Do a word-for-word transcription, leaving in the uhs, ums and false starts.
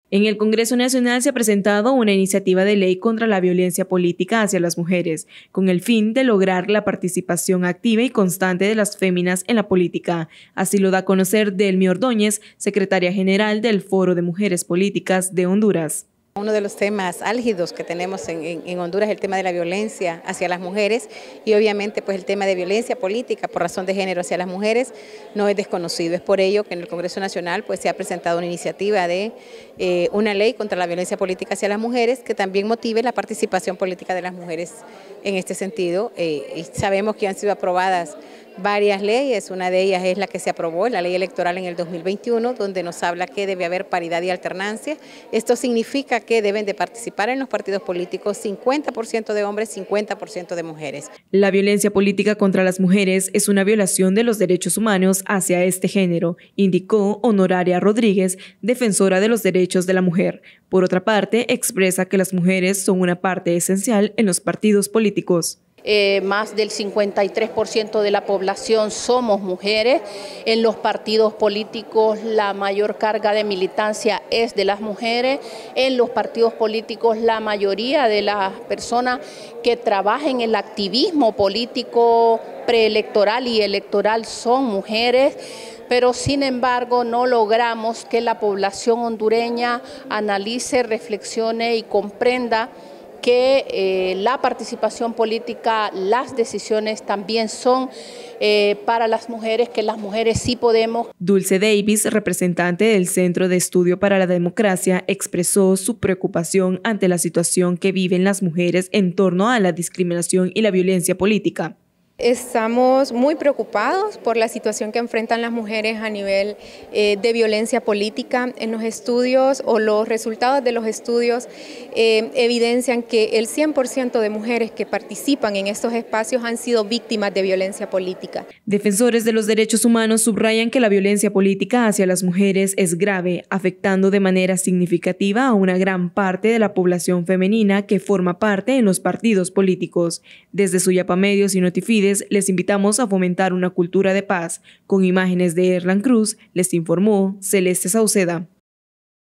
En el Congreso Nacional se ha presentado una iniciativa de ley contra la violencia política hacia las mujeres, con el fin de lograr la participación activa y constante de las féminas en la política. Así lo da a conocer Delmi Ordóñez, secretaria general del Foro de Mujeres Políticas de Honduras. Uno de los temas álgidos que tenemos en, en, en Honduras es el tema de la violencia hacia las mujeres y obviamente pues el tema de violencia política por razón de género hacia las mujeres no es desconocido. Es por ello que en el Congreso Nacional pues se ha presentado una iniciativa de eh, una ley contra la violencia política hacia las mujeres que también motive la participación política de las mujeres en este sentido. Eh, y sabemos que han sido aprobadas varias leyes, una de ellas es la que se aprobó, la ley electoral en el dos mil veintiuno, donde nos habla que debe haber paridad y alternancia. Esto significa que deben de participar en los partidos políticos cincuenta por ciento de hombres, cincuenta por ciento de mujeres. La violencia política contra las mujeres es una violación de los derechos humanos hacia este género, indicó Honoraria Rodríguez, defensora de los derechos de la mujer. Por otra parte, expresa que las mujeres son una parte esencial en los partidos políticos. Eh, más del cincuenta y tres por ciento de la población somos mujeres. En los partidos políticos la mayor carga de militancia es de las mujeres. En los partidos políticos la mayoría de las personas que trabajan en el activismo político preelectoral y electoral son mujeres. Pero sin embargo no logramos que la población hondureña analice, reflexione y comprenda que eh, la participación política, las decisiones también son eh, para las mujeres, que las mujeres sí podemos. Dulce Davis, representante del Centro de Estudio para la Democracia, expresó su preocupación ante la situación que viven las mujeres en torno a la discriminación y la violencia política. Estamos muy preocupados por la situación que enfrentan las mujeres a nivel eh, de violencia política. En los estudios o los resultados de los estudios eh, evidencian que el cien por ciento de mujeres que participan en estos espacios han sido víctimas de violencia política. Defensores de los derechos humanos subrayan que la violencia política hacia las mujeres es grave, afectando de manera significativa a una gran parte de la población femenina que forma parte en los partidos políticos. Desde Suyapa Medios y Notifides les invitamos a fomentar una cultura de paz. Con imágenes de Erlan Cruz, les informó Celeste Sauceda.